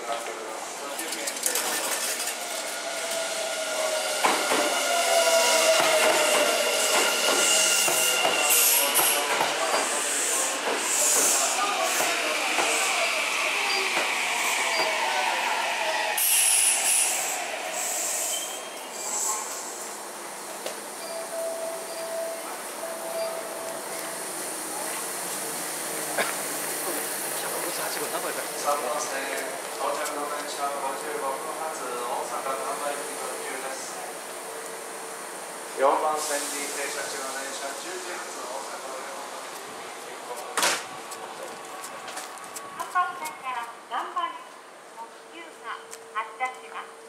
3番線到着の電車55分発大阪南波行き特急です。4番線に停車中の電車10時発大阪 3番線から南波行き特急が発車します。